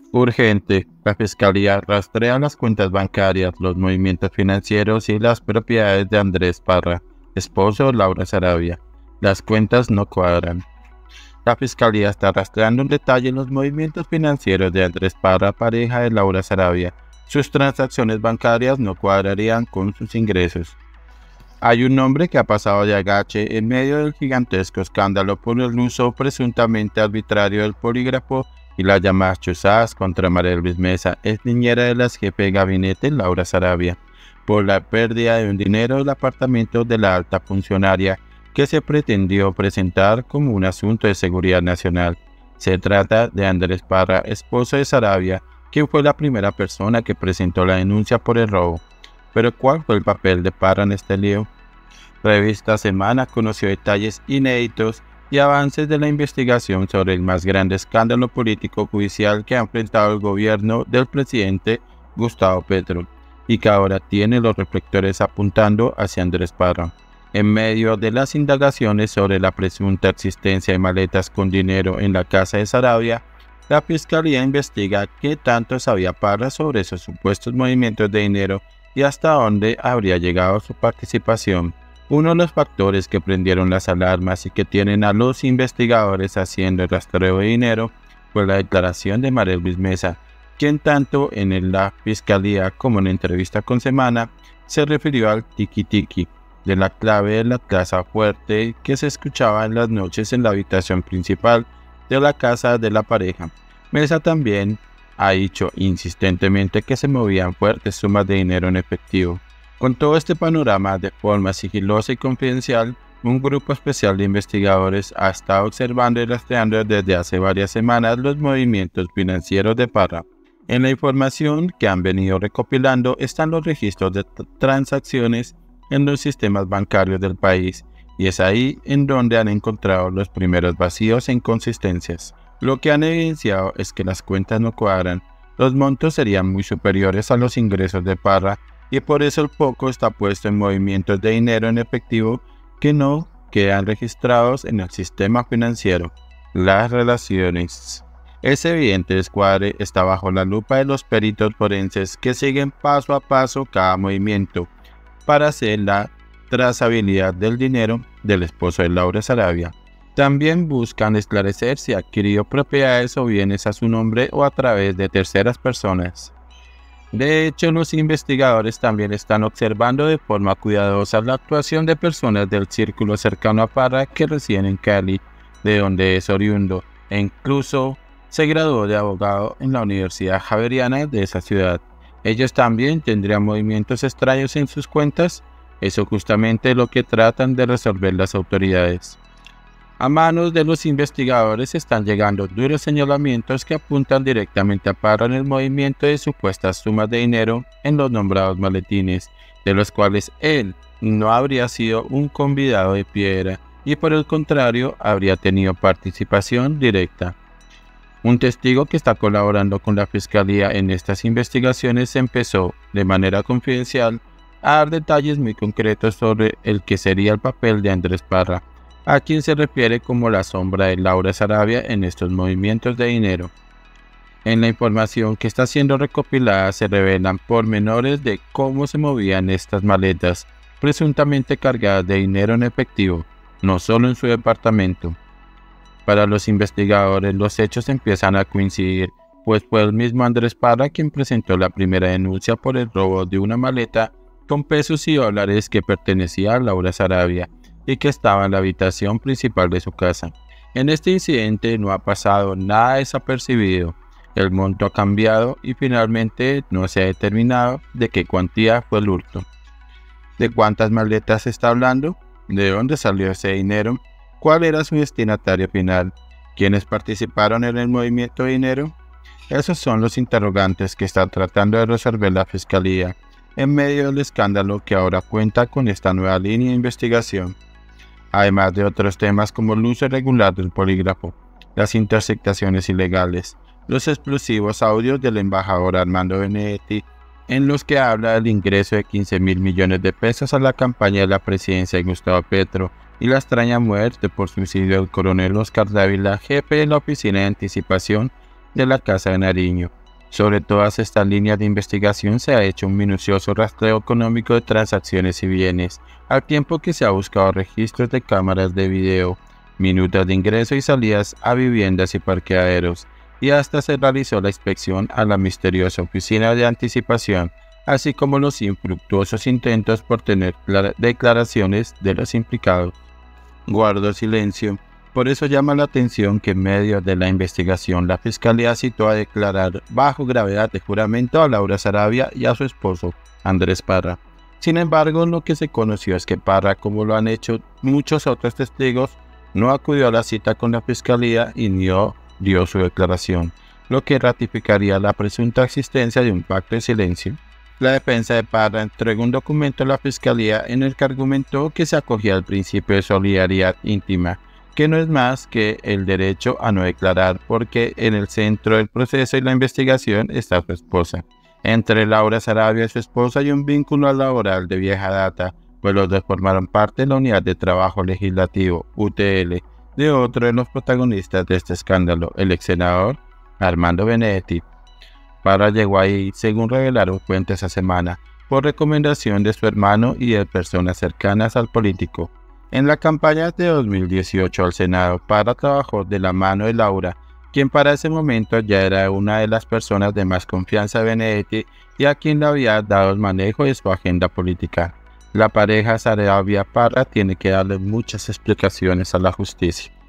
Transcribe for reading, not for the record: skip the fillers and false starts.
Urgente. La Fiscalía rastrea las cuentas bancarias, los movimientos financieros y las propiedades de Andrés Parra, esposo de Laura Sarabia. Las cuentas no cuadran. La Fiscalía está rastreando en detalle los movimientos financieros de Andrés Parra, pareja de Laura Sarabia. Sus transacciones bancarias no cuadrarían con sus ingresos. Hay un hombre que ha pasado de agache en medio del gigantesco escándalo por el uso presuntamente arbitrario del polígrafo y las llamadas chuzadas contra María Luis Mesa, ex niñera de la jefe de gabinete Laura Sarabia, por la pérdida de un dinero del apartamento de la alta funcionaria que se pretendió presentar como un asunto de seguridad nacional. Se trata de Andrés Parra, esposo de Sarabia, quien fue la primera persona que presentó la denuncia por el robo. Pero ¿cuál fue el papel de Parra en este lío? Revista Semana conoció detalles inéditos y avances de la investigación sobre el más grande escándalo político judicial que ha enfrentado el gobierno del presidente Gustavo Petro y que ahora tiene los reflectores apuntando hacia Andrés Parra. En medio de las indagaciones sobre la presunta existencia de maletas con dinero en la casa de Sarabia, la Fiscalía investiga qué tanto sabía Parra sobre esos supuestos movimientos de dinero y hasta dónde habría llegado su participación. Uno de los factores que prendieron las alarmas y que tienen a los investigadores haciendo el rastreo de dinero fue la declaración de María Luis Mesa, quien tanto en la Fiscalía como en la entrevista con Semana se refirió al tiki-tiki de la clave de la casa fuerte que se escuchaba en las noches en la habitación principal de la casa de la pareja. Mesa también ha dicho insistentemente que se movían fuertes sumas de dinero en efectivo. Con todo este panorama de forma sigilosa y confidencial, un grupo especial de investigadores ha estado observando y rastreando desde hace varias semanas los movimientos financieros de Parra. En la información que han venido recopilando están los registros de transacciones en los sistemas bancarios del país, y es ahí en donde han encontrado los primeros vacíos e inconsistencias. Lo que han evidenciado es que las cuentas no cuadran, los montos serían muy superiores a los ingresos de Parra, y por eso el foco está puesto en movimientos de dinero en efectivo que no quedan registrados en el sistema financiero. Las relaciones. Ese evidente descuadre está bajo la lupa de los peritos forenses que siguen paso a paso cada movimiento para hacer la trazabilidad del dinero del esposo de Laura Sarabia. También buscan esclarecer si adquirió propiedades o bienes a su nombre o a través de terceras personas. De hecho, los investigadores también están observando de forma cuidadosa la actuación de personas del círculo cercano a Parra que residen en Cali, de donde es oriundo, e incluso se graduó de abogado en la Universidad Javeriana de esa ciudad. Ellos también tendrían movimientos extraños en sus cuentas. Eso justamente es lo que tratan de resolver las autoridades. A manos de los investigadores están llegando duros señalamientos que apuntan directamente a Parra en el movimiento de supuestas sumas de dinero en los nombrados maletines, de los cuales él no habría sido un convidado de piedra y por el contrario habría tenido participación directa. Un testigo que está colaborando con la Fiscalía en estas investigaciones empezó, de manera confidencial, a dar detalles muy concretos sobre el que sería el papel de Andrés Parra, a quien se refiere como la sombra de Laura Sarabia en estos movimientos de dinero. En la información que está siendo recopilada se revelan pormenores de cómo se movían estas maletas, presuntamente cargadas de dinero en efectivo, no solo en su departamento. Para los investigadores los hechos empiezan a coincidir, pues fue el mismo Andrés Parra quien presentó la primera denuncia por el robo de una maleta con pesos y dólares que pertenecía a Laura Sarabia y que estaba en la habitación principal de su casa. En este incidente no ha pasado nada desapercibido, el monto ha cambiado y finalmente no se ha determinado de qué cuantía fue el hurto. ¿De cuántas maletas se está hablando? ¿De dónde salió ese dinero? ¿Cuál era su destinatario final? ¿Quiénes participaron en el movimiento de dinero? Esos son los interrogantes que está tratando de resolver la Fiscalía en medio del escándalo que ahora cuenta con esta nueva línea de investigación. Además de otros temas como el uso irregular del polígrafo, las interceptaciones ilegales, los explosivos audios del embajador Armando Benedetti, en los que habla del ingreso de 15.000 millones de pesos a la campaña de la presidencia de Gustavo Petro y la extraña muerte por suicidio del coronel Oscar Dávila, jefe de la Oficina de Anticipación de la Casa de Nariño. Sobre todas estas líneas de investigación se ha hecho un minucioso rastreo económico de transacciones y bienes, al tiempo que se ha buscado registros de cámaras de video, minutos de ingreso y salidas a viviendas y parqueaderos, y hasta se realizó la inspección a la misteriosa oficina de anticipación, así como los infructuosos intentos por tener declaraciones de los implicados. Guardo silencio. Por eso llama la atención que en medio de la investigación la Fiscalía citó a declarar bajo gravedad de juramento a Laura Sarabia y a su esposo, Andrés Parra. Sin embargo, lo que se conoció es que Parra, como lo han hecho muchos otros testigos, no acudió a la cita con la Fiscalía y no dio su declaración, lo que ratificaría la presunta existencia de un pacto de silencio. La defensa de Parra entregó un documento a la Fiscalía en el que argumentó que se acogía al principio de solidaridad íntima, que no es más que el derecho a no declarar, porque en el centro del proceso y la investigación está su esposa. Entre Laura Sarabia y su esposa hay un vínculo laboral de vieja data, pues los dos formaron parte de la Unidad de Trabajo Legislativo, UTL, de otro de los protagonistas de este escándalo, el ex senador Armando Benedetti. Parra llegó ahí, según revelaron fuentes esa semana, por recomendación de su hermano y de personas cercanas al político. En la campaña de 2018 al Senado, Parra trabajó de la mano de Laura, quien para ese momento ya era una de las personas de más confianza de Benedetti y a quien le había dado el manejo de su agenda política. La pareja Sarabia-Parra tiene que darle muchas explicaciones a la justicia.